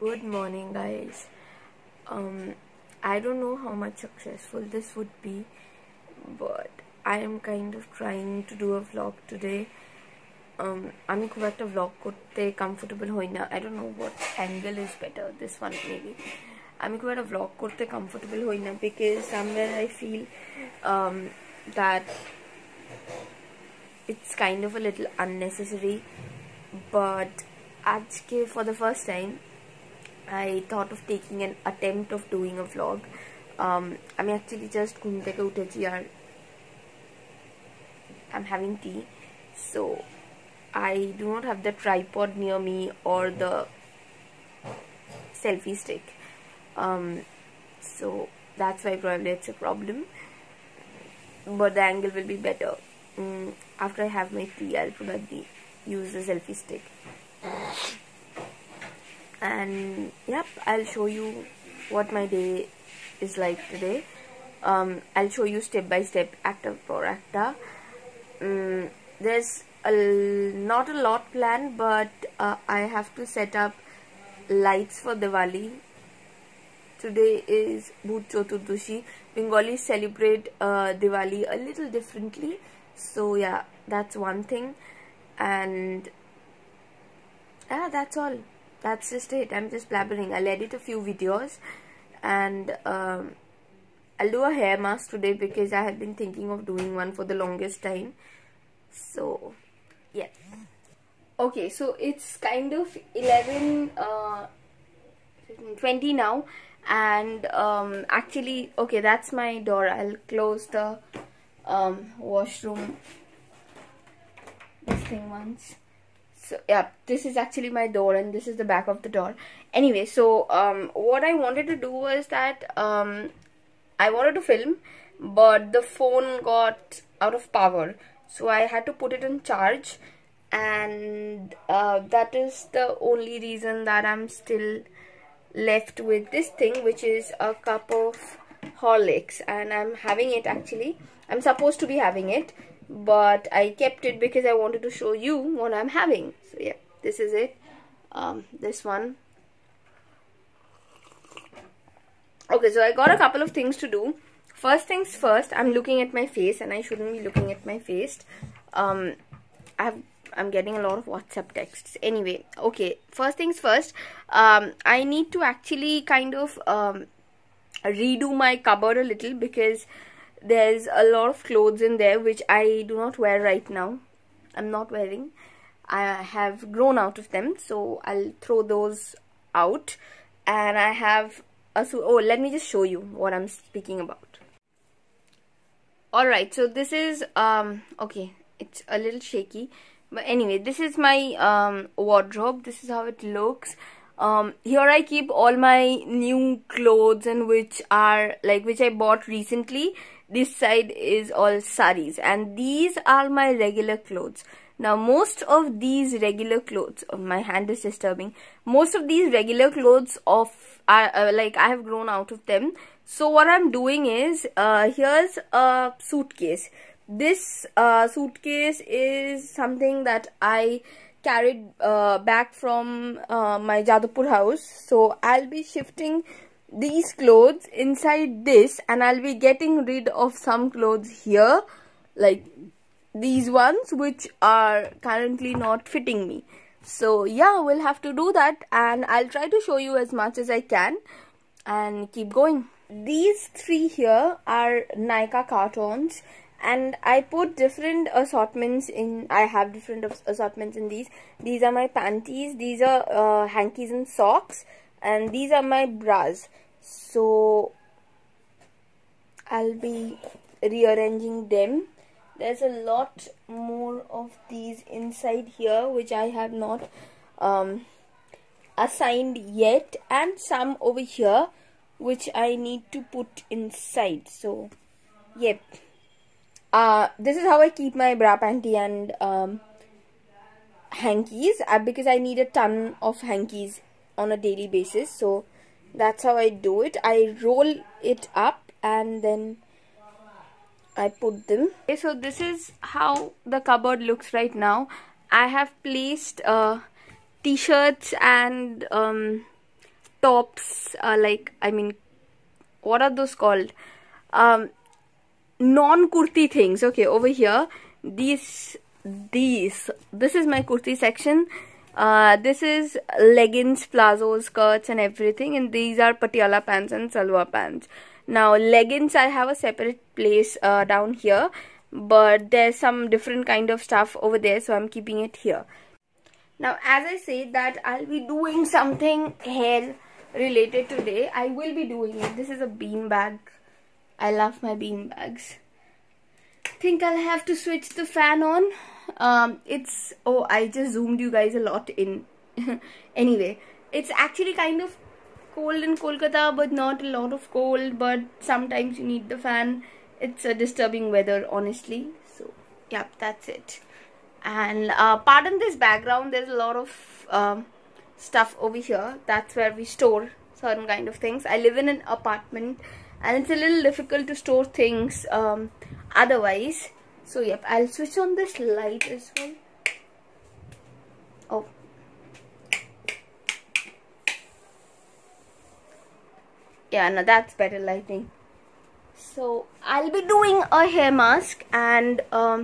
Good morning, guys. I don't know how much successful this would be, but I am kind of trying to do a vlog today. আমি খুব একটা vlog করতে comfortable হই না. I don't know what angle is better. This one maybe. আমি খুব একটা vlog করতে comfortable হই না because somewhere I feel that it's kind of a little unnecessary. But ajke for the first time I thought of taking an attempt of doing a vlog. I'm actually just ghum theke uthechi ar I'm having tea, so I do not have the tripod near me or the selfie stick, so that's why probably it's a problem, but the angle will be better. After I have my tea, I'll probably use the selfie stick. And yep, I'll show you what my day is like today. I'll show you step by step, acta for acta. There's not a lot planned, but I have to set up lights for Diwali. Today is Bhut Chaturdashi. Bengalis celebrate Diwali a little differently, so yeah, that's one thing. And yeah, that's all. That's just it. I'm just blabbering. I'll edit a few videos, and I'll do a hair mask today because I have been thinking of doing one for the longest time. So yeah. Okay, so it's kind of 11:20 now, and actually, okay, that's my door. I'll close the washroom this thing once. So yeah, this is actually my door and this is the back of the door. Anyway, so what I wanted to do was that I wanted to film, but the phone got out of power, so I had to put it on charge, and that is the only reason that I'm still left with this thing, which is a cup of Horlicks, and I'm having it. Actually, I'm supposed to be having it, but I kept it because I wanted to show you what I'm having. So yeah, this is it. This one. Okay, so I got a couple of things to do. First things first, I'm looking at my face, and I shouldn't be looking at my face. I'm getting a lot of WhatsApp texts. Anyway, okay, first things first, I need to actually kind of redo my cupboard a little because there's a lot of clothes in there which I do not wear right now. I'm not wearing. I have grown out of them, so I'll throw those out. And I have a oh, let me just show you what I'm speaking about. Alright, so this is okay, it's a little shaky, but anyway, this is my wardrobe. This is how it looks. Here I keep all my new clothes, and which I bought recently. This side is all saris, and these are my regular clothes. Now most of these regular clothes, my hand is disturbing, most of these regular clothes I have grown out of them. So what I'm doing is, here's a suitcase. This suitcase is something that I carried back from my Jadavpur house. So I'll be shifting these clothes inside this, and I'll be getting rid of some clothes here, like these ones which are currently not fitting me. So yeah, we'll have to do that, and I'll try to show you as much as I can and keep going. These three here are Nykaa cartons, and I put different assortments in. I have different assortments in these. These are my panties, these are hankies and socks, and these are my bras. So I'll be rearranging them. There's a lot more of these inside here which I have not assigned yet, and some over here which I need to put inside. So yep, this is how I keep my bra, panty and hankies, because I need a ton of hankies on a daily basis. So that's how I do it. I roll it up and then I put them. Okay, so this is how the cupboard looks right now. I have placed t-shirts and tops, like, I mean, what are those called? Non-kurti things. Okay, over here, this is my kurti section. This is leggings, plazos, skirts and everything, and these are patiala pants and salwar pants. Now leggings, I have a separate place down here, but there's some different kind of stuff over there, so I'm keeping it here. Now, as I said that I'll be doing something hair related today, I will be doing it. This is a bean bag. I love my bean bags. Think I'll have to switch the fan on. Oh, I just zoomed you guys a lot in. Anyway, it's actually kind of cold in Kolkata, but not a lot of cold, but sometimes you need the fan. It's a disturbing weather, honestly. So yeah, that's it. And pardon this background, there's a lot of stuff over here. That's where we store certain kind of things. I live in an apartment and it's a little difficult to store things otherwise. So yep, I'll switch on this light as well. Oh, yeah, no, that's better lighting. So I'll be doing a hair mask, and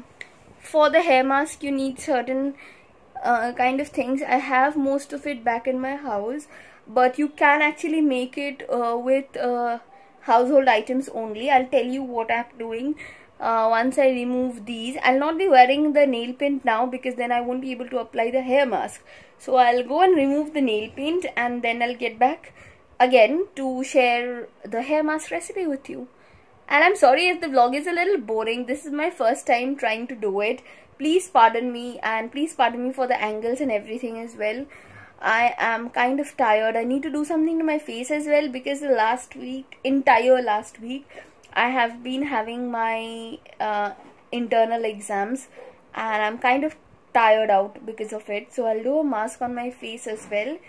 for the hair mask you need certain kind of things. I have most of it back in my house, but you can actually make it with household items only. I'll tell you what I'm doing once I remove these. I'll not be wearing the nail paint now because then I won't be able to apply the hair mask. So I'll go and remove the nail paint, and then I'll get back again to share the hair mask recipe with you. And I'm sorry if the vlog is a little boring. This is my first time trying to do it. Please pardon me, and please pardon me for the angles and everything as well. I am kind of tired. I need to do something to my face as well, because the entire last week, I have been having my internal exams, and I'm kind of tired out because of it. So I'll do a mask on my face as well.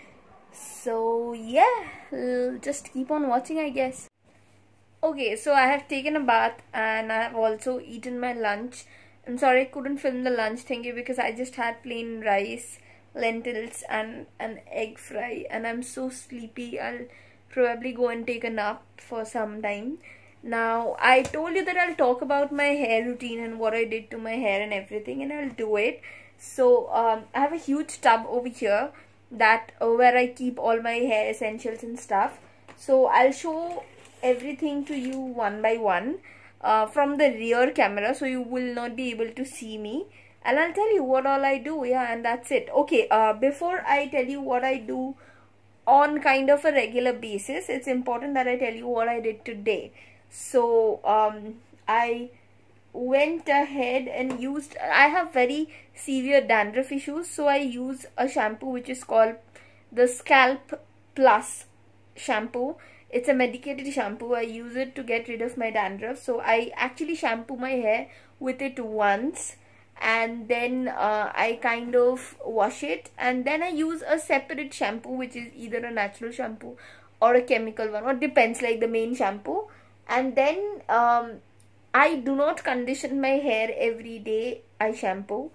So yeah, just keep on watching, I guess. Okay, so I have taken a bath and I have also eaten my lunch. I'm sorry I couldn't film the lunch thingy because I just had plain rice, lentils and an egg fry, and I'm so sleepy. I'll probably go and take a nap for some time. Now, I told you that I'll talk about my hair routine and what I did to my hair and everything, and I'll do it. So, I have a huge tub over here that where I keep all my hair essentials and stuff. So, I'll show everything to you one by one from the rear camera, so you will not be able to see me, and I'll tell you what all I do. Yeah, and that's it. Okay, before I tell you what I do on kind of a regular basis, it's important that I tell you what I did today. So I went ahead and I have very severe dandruff issues, so I use a shampoo which is called the Scalp Plus shampoo. It's a medicated shampoo. I use it to get rid of my dandruff. So I actually shampoo my hair with it once, and then I kind of wash it, and then I use a separate shampoo which is either a natural shampoo or a chemical one, or depends, like the main shampoo. And then I do not condition my hair every day. I shampoo.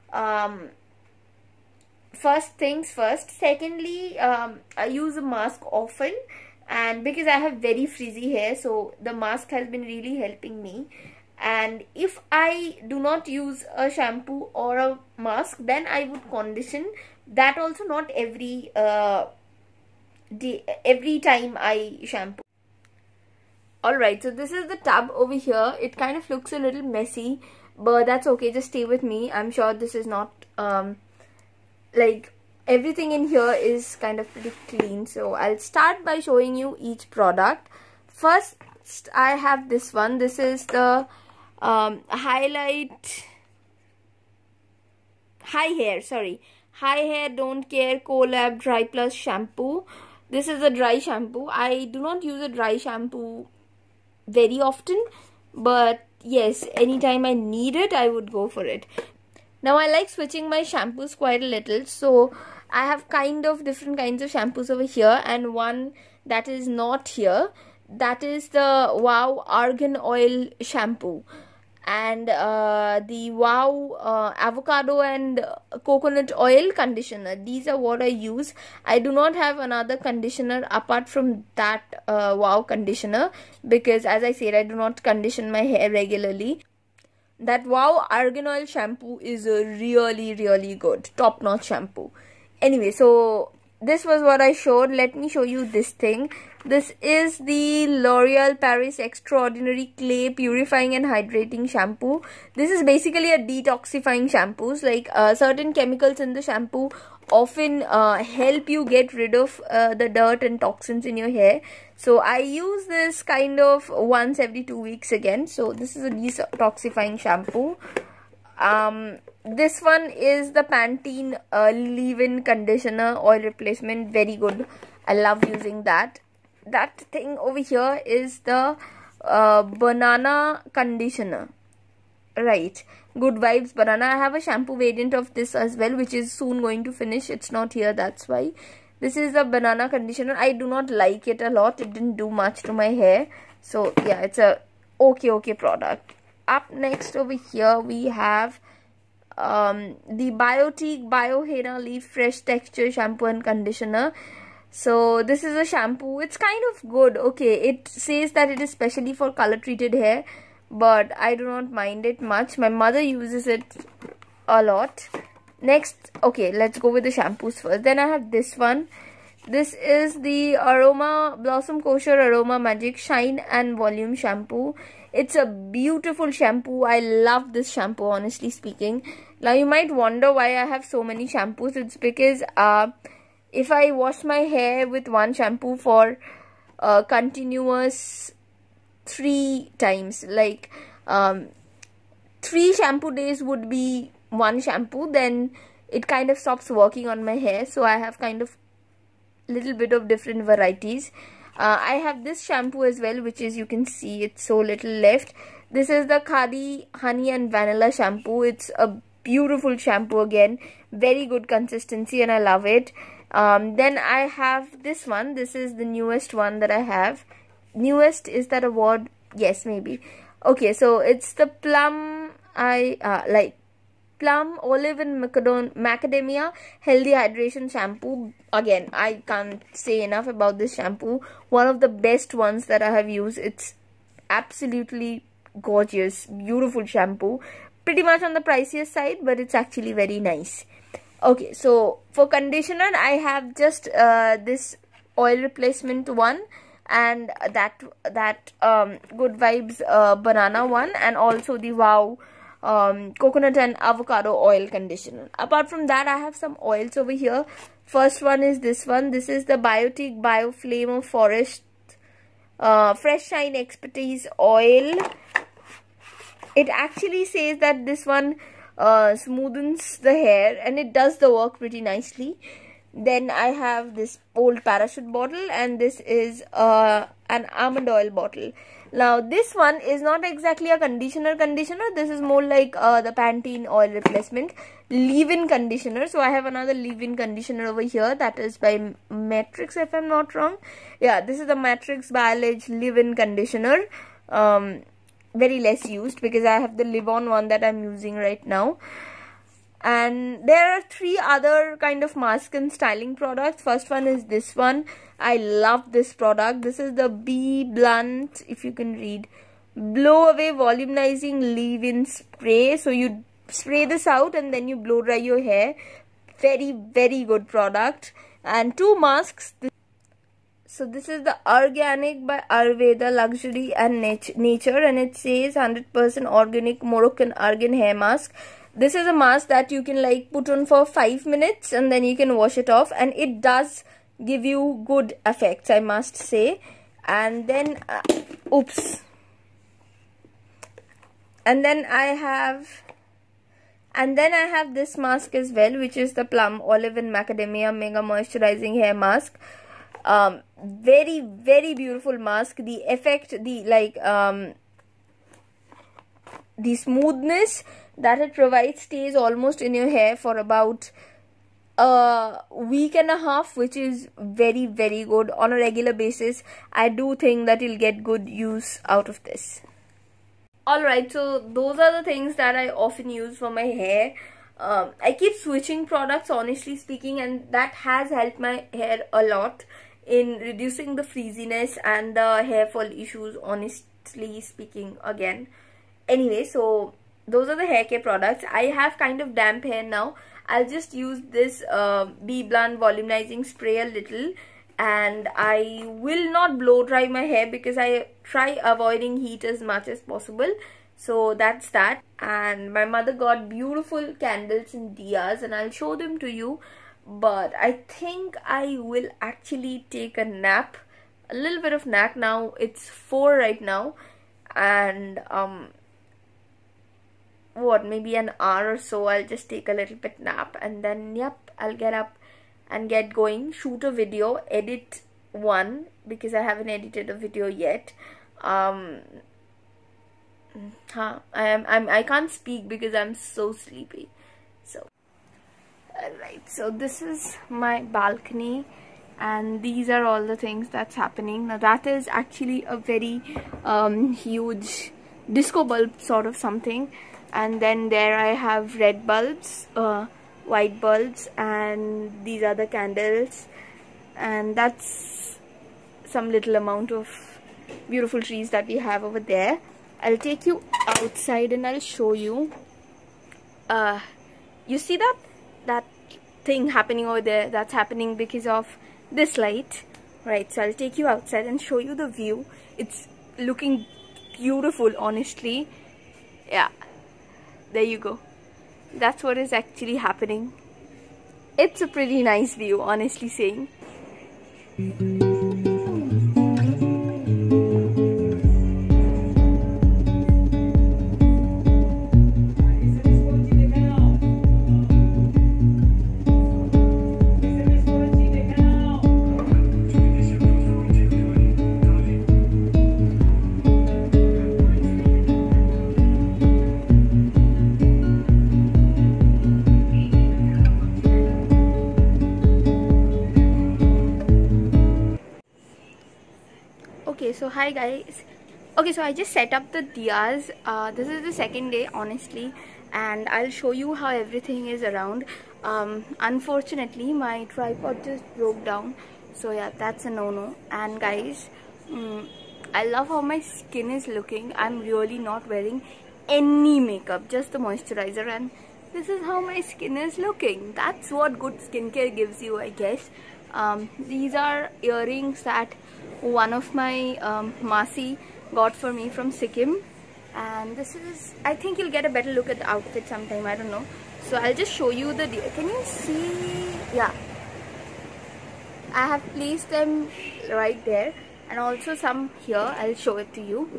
First things first. Secondly, I use a mask often, and because I have very frizzy hair, so the mask has been really helping me. And if I do not use a shampoo or a mask, then I would condition. That also not every day, every time I shampoo. Alright, so this is the tub over here. It kind of looks a little messy, but that's okay. Just stay with me. I'm sure this is not like, everything in here is kind of pretty clean. So I'll start by showing you each product. First, I have this one. This is the High Hair Don't Care Collab Dry Plus shampoo. This is a dry shampoo. I do not use a dry shampoo very often, but yes, anytime I need it, I would go for it. Now, I like switching my shampoos quite a little, so I have kind of different kinds of shampoos over here, and one that is not here, that is the Wow Argan Oil shampoo. and the Wow avocado and coconut oil conditioner. These are what I use. I do not have another conditioner apart from that Wow conditioner, because as I said, I do not condition my hair regularly. That Wow argan oil shampoo is a really good, top notch shampoo. Anyway, so this was what I showed. Let me show you this thing. This is the L'Oreal Paris Extraordinary Clay Purifying and Hydrating Shampoo. This is basically a detoxifying shampoo. Like certain chemicals in the shampoo often help you get rid of the dirt and toxins in your hair. So I use this kind of once every 2 weeks again. So this is a detoxifying shampoo. This one is the Pantene leave-in conditioner oil replacement. Very good. I love using that. That thing over here is the banana conditioner. Right. Good Vibes Banana. I have a shampoo variant of this as well, which is soon going to finish. It's not here, that's why. This is the banana conditioner. I do not like it a lot. It didn't do much to my hair. So yeah, it's a okay product. Up next over here we have the Biotique Bio Henna Leaf Fresh Texture Shampoo and Conditioner. So this is a shampoo. It's kind of good. Okay, it says that it is specially for color treated hair, but I do not mind it much. My mother uses it a lot. Next, okay, let's go with the shampoos first. Then I have this one. This is the Aroma Blossom Kosher Aroma Magic Shine and Volume Shampoo. It's a beautiful shampoo. I love this shampoo, honestly speaking. Now you might wonder why I have so many shampoos. It's because if I wash my hair with one shampoo for continuous 3 times, like 3 shampoo days would be one shampoo, then it kind of stops working on my hair. So I have kind of little bit of different varieties. I have this shampoo as well, which is, you can see it's so little left. This is the Khadi Honey and Vanilla shampoo. It's a beautiful shampoo again, very good consistency, and I love it. Then I have this one. This is the newest one that I have. Newest, is that a word? Yes, maybe. Okay, so it's the Plum Plum Olive and Macadamia Healthy Hydration Shampoo. Again, I can't say enough about this shampoo. One of the best ones that I have used. It's absolutely gorgeous, beautiful shampoo. Pretty much on the pricier side, but it's actually very nice. Okay, so for conditioner, I have just this oil replacement one, and that Good Vibes banana one, and also the Wow coconut and avocado oil conditioner. Apart from that, I have some oils over here. First one is this one. This is the Biotique Bioflame of Forest Fresh Shine Expertise oil. It actually says that this one smoothens the hair, and it does the work pretty nicely. Then I have this old parachute bottle, and this is an almond oil bottle. Now this one is not exactly a conditioner. This is more like the Pantene oil replacement leave-in conditioner. So I have another leave-in conditioner over here, that is by Matrix, if I'm not wrong. Yeah, this is the Matrix Biolage leave-in conditioner. Very less used because I have the live-on one that I'm using right now. And there are 3 other kind of mask and styling products. First one is this one. I love this product. This is the Be Blunt, if you can read, Blow Away Volumizing Leave-In Spray. So you spray this out and then you blow dry your hair. Very good product. And 2 masks. So this is the Organic by Ayurveda Luxury and Nature, and it says 100% organic Moroccan argan hair mask. This is a mask that you can like put on for 5 minutes and then you can wash it off, and it does give you good effects, I must say. And then and then I have this mask as well, which is the Plum Olive and Macadamia Mega Moisturizing Hair Mask. Very beautiful mask. The effect, the smoothness that it provides stays almost in your hair for about a week and a half, which is very good on a regular basis. I do think that you'll get good use out of this. Alright, so those are the things that I often use for my hair. I keep switching products, honestly speaking, and that has helped my hair a lot in reducing the frizziness and the hair fall issues, honestly speaking, again. Anyway, so those are the hair care products. I have kind of damp hair now. I'll just use this BBlunt volumizing spray a little, and I will not blow dry my hair because I try avoiding heat as much as possible. So that's that. And my mother got beautiful candles and diyas, and I'll show them to you. But I think I will actually take a nap, a little bit of nap. Now it's 4 right now, and what, maybe an hour or so I'll just take a little bit nap, and then yep, I'll get up and get going, shoot a video, edit one because I haven't edited a video yet. I can't speak because I'm so sleepy. So alright, so this is my balcony, and these are all the things that's happening. Now that is actually a very huge disco bulb sort of something, and then there I have red bulbs, white bulbs, and these are the candles, and that's some little amount of beautiful trees that we have over there. I'll take you outside and I'll show you. You see that thing happening over there? That's happening because of this light, right? So I'll take you outside and show you the view. It's looking beautiful, honestly. Yeah, there you go. That's what is actually happening. It's a pretty nice view, honestly saying. Okay, so hi guys. Okay, so I just set up the diyas. This is the second day, honestly, and I'll show you how everything is around. Unfortunately, my tripod just broke down, so yeah, that's a no-no. And guys, I love how my skin is looking. I'm really not wearing any makeup, just the moisturizer, and this is how my skin is looking. That's what good skincare gives you, I guess. These are earrings that one of my Masi got for me from Sikkim, and this is, I think you'll get a better look at the outfit sometime, I don't know. So I'll just show you the, can you see? Yeah, I have placed them right there, and also some here. I'll show it to you.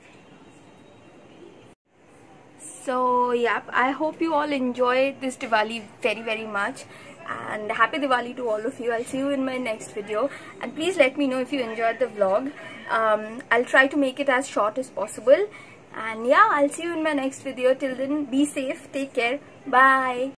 So yeah, I hope you all enjoyed this Diwali very much, and happy Diwali to all of you. I'll see you in my next video, and please let me know if you enjoyed the vlog. I'll try to make it as short as possible, and yeah, I'll see you in my next video. Till then, be safe, take care, bye.